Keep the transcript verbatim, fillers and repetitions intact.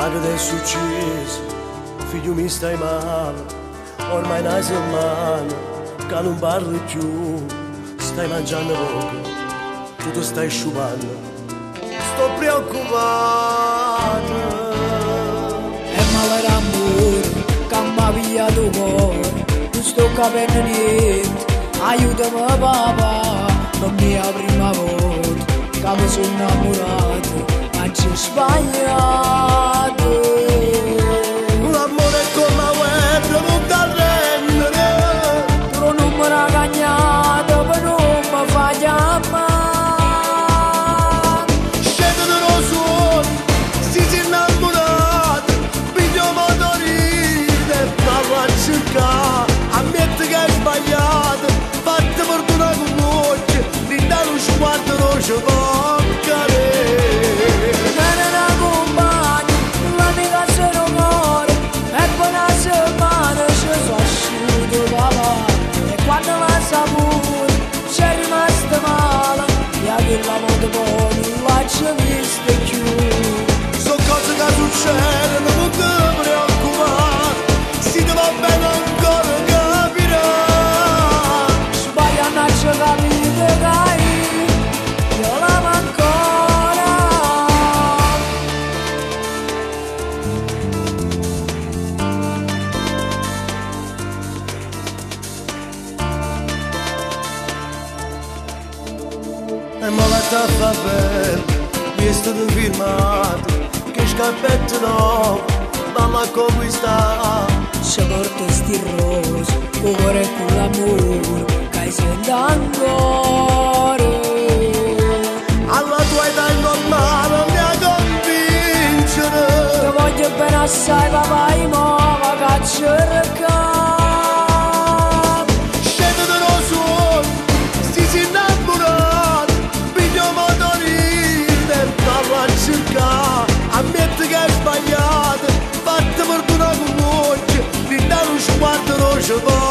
Ma che è successo? Figlio mi stai male, ormai una setmana che non parli più, stai mangiando poco, tu ti stai sciupando, sto preoccupato. E male l'amore che mi ha pigliato il cuore, non sto capendo niente, aiutami papà, per mia prima volta che mi sono innamorato, ma ci ho sbagliato. L'amore è come la guerra, non ti arrendere, Tu non mi hai cagnato, ma non mi fai chiamare. scende da lo suono, si si innamorato, piglio motorino e parla a cercare, ammetti che hai sbagliato, fatti fortuna con voce, di dare un sguardo non ci può cadere. Bene la compagna, l'amica se non muore, e poi una settimana ci sono asciutto papà, e quando l'ha saputo c'è rimasto male, e a quella volta poi non l'ha ci visto più. Sono cose che succedono, non ti preoccupare, se ti va bene ancora capirai. Sbaglia non ci capite che io l'amo ancora. E ma la tappa bella, mi è stato firmato, che scarpette no, vanno a conquistare. Se porta sti rose, cuore e con l'amore, che sento ancora. Alla tua età è normale, mi a convincere. Ti voglio bene assai papà, e muova che cerca. Scende da lo suono, si si innamorato, piglio motorino e parla a cercare, ammetti che hai sbagliato, fatti fortuna con voce, di dare un sguardo non ci può